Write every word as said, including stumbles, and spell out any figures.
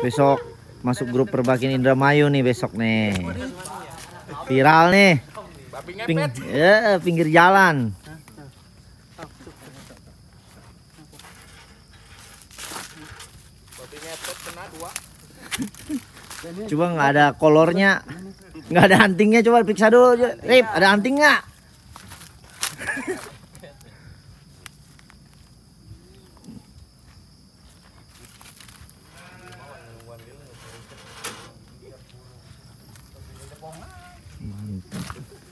Besok masuk grup Perbakin Indramayu nih besok nih. Viral nih. Ping ya, pinggir jalan. Coba nggak ada kolornya, nggak ada antingnya. Coba periksa dulu, Rip, ada anting nggak? Mantap.